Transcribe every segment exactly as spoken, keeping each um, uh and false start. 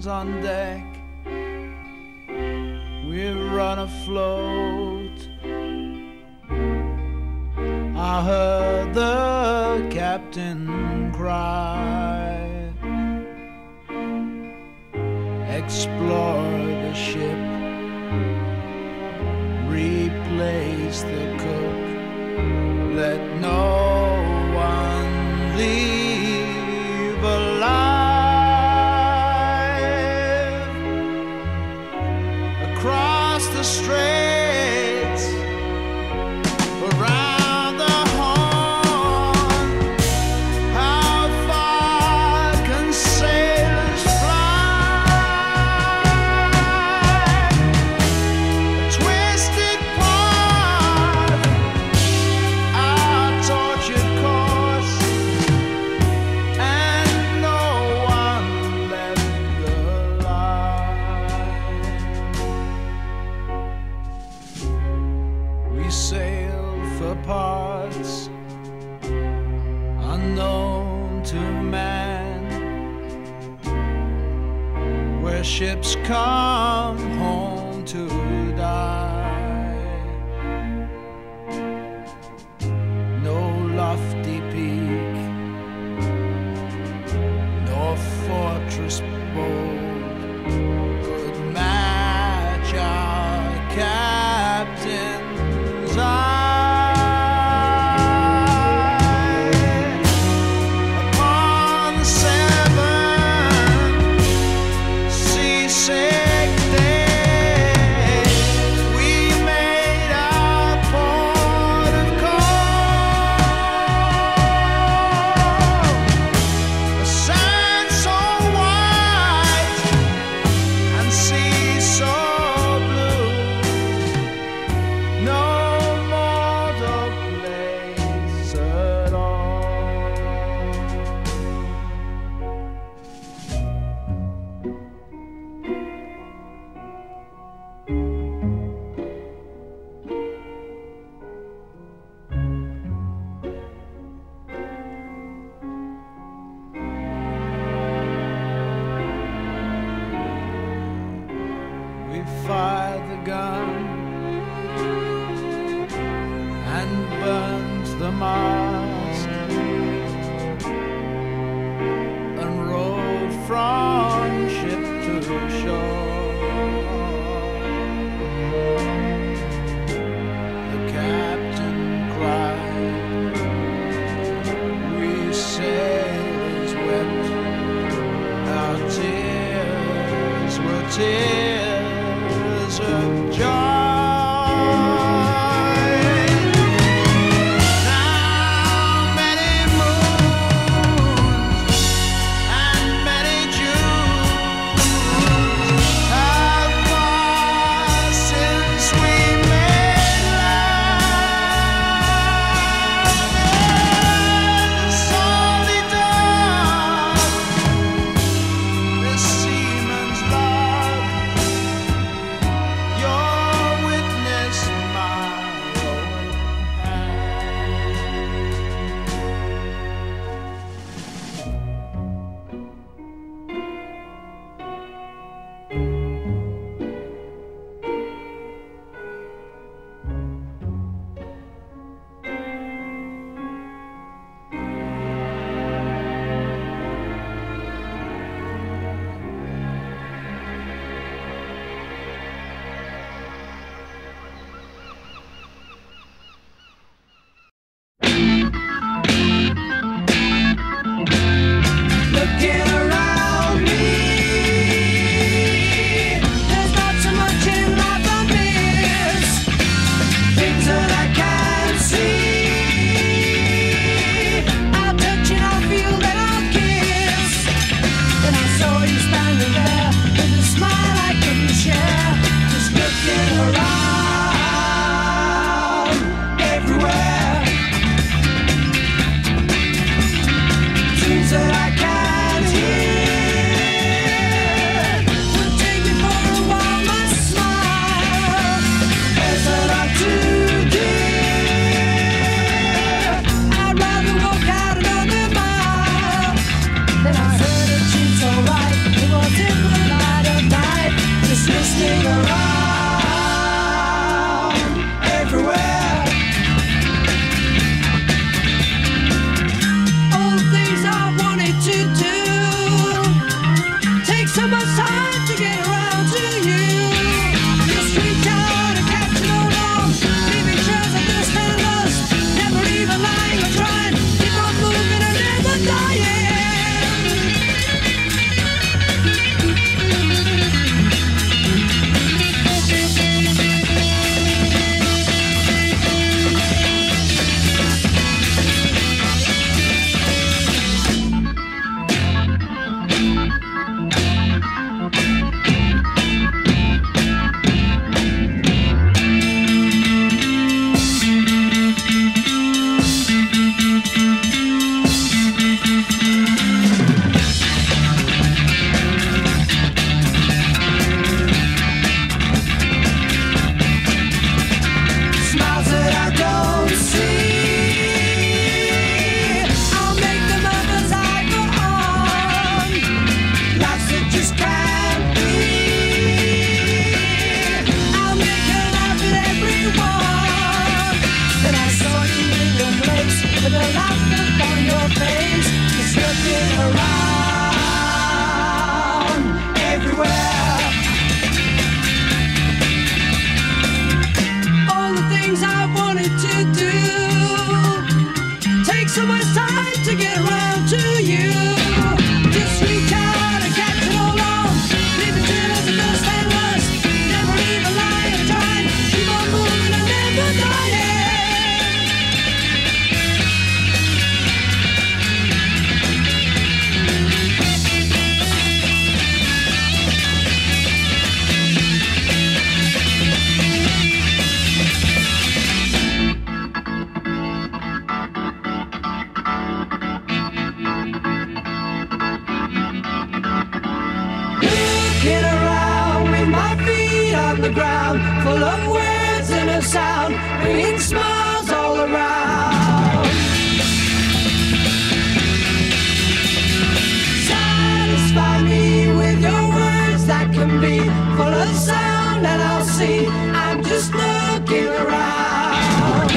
on deck. We've run afloat. I heard the captain cry. Explore the ship, replace the cook, let no one leave alive. Across the straits, around the horn, how far can sailors fly? A twisted path, our tortured course, and no one left alive. We sail for parts unknown to man, where ships come home to die. No lofty peak, nor fortress bold could match our captain's eye. Upon the seven seasick days, we made our port of call. The sand so white and sea so blue, no mortal place at all. We fired the gun and burned the mast and rowed from ship to shore. The captain cried, we sailors wept, our tears were tears of joy. Now many moons and many Junes have passed since we made love. The salty dark, this seaman's log, your witness, my own hand. Looking around me, there's not so much in life I miss. Things that I can't see, I'll touch and I'll feel and I'll kiss. And I saw you standing there with a smile I couldn't share, just looking around everywhere. Things that I can't hear would take me for a while, my smile. Is that I'm too dear? I'd rather walk out another mile. Then I heard it seemed so right, it was in the night. twisting around everywhere. All the things I wanted to do take so much time to get around to you. Just reach out and catch it all on, leaving trails of dust and lust, never even lying or trying, keep on moving and never dying. Full of words and a sound, bringing smiles all around. Satisfy me with your words that can be full of sound, and I'll see I'm just looking around.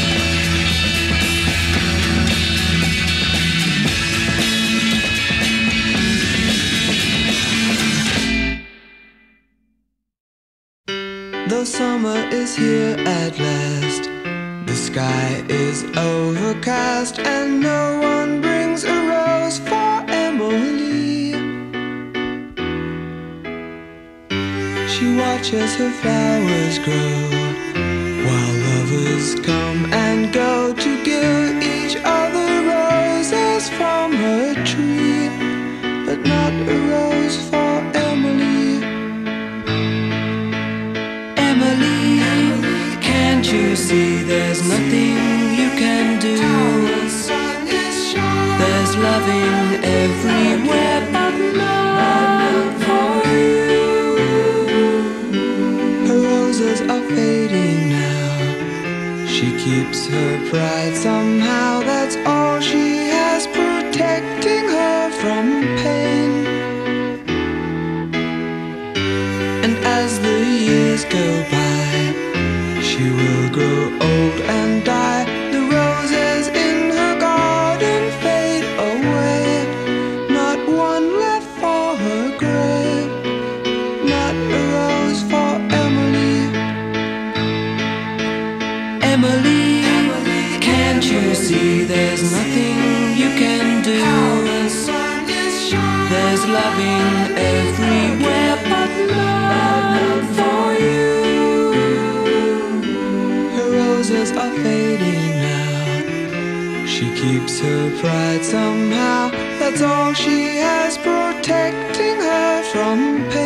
The summer is here at last. The sky is overcast, and no one brings a rose for Emily. She watches her flowers grow, while lovers come and go to give each other roses from her tree, but not a rose for Emily. Can't you see there's nothing you can do? There's loving everywhere, but not for you. Her roses are fading now. She keeps her pride somehow. That's all she has, protecting her from pain. And as the years go by, she will grow old and die. The roses in her garden fade away. Not one left for her grave. Not a rose for Emily. Emily, can't you see there's nothing you can do? There's loving everywhere, but not for you. Roses are fading now. She keeps her pride somehow. That's all she has, protecting her from pain.